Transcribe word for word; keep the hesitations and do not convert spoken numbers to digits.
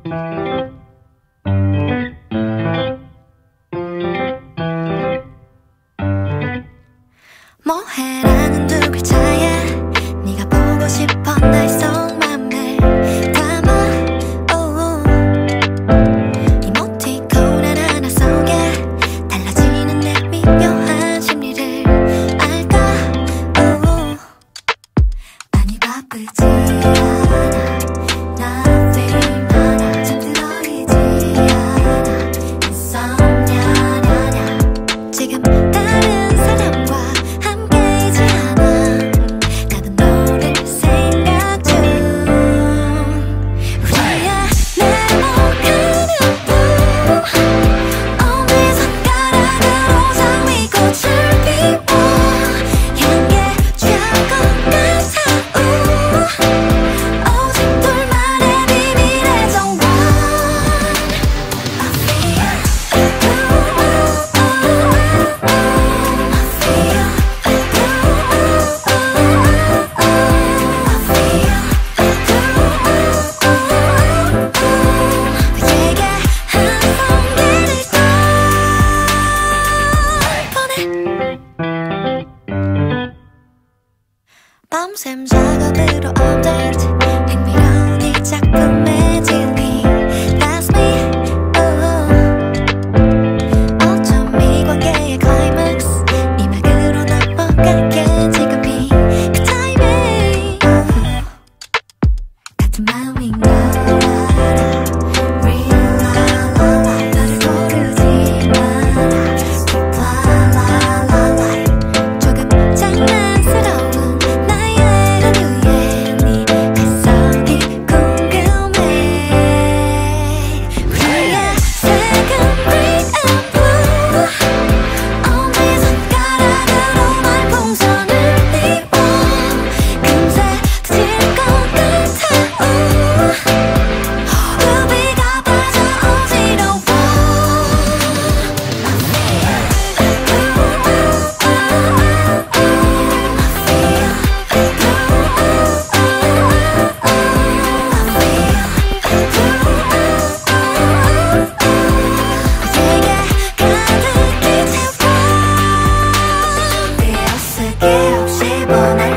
뭐해라는 두 글자에 네가 보고 싶어 날 속맘에 담아 oh. 이모티콘 하나하나 속에 달라지는 내 미묘한 심리를 알까 oh. 많이 바쁘지 않아 Nothing 하나 잠들어 있지 않아 insomnia 냐냐 지금 다른 사람과 밤샘 작업으로 업데이트 흥미로운 이 작품의 진리 That's me oh. 어쩜 이 관계의 클라이맥스 네 막으로 넘어갈게 지금이 그 타이밍 같은 마음인 걸 알아 Real la la la 너를 고르지 마라 Keep la la la la 조금 장난스러운 없이 보내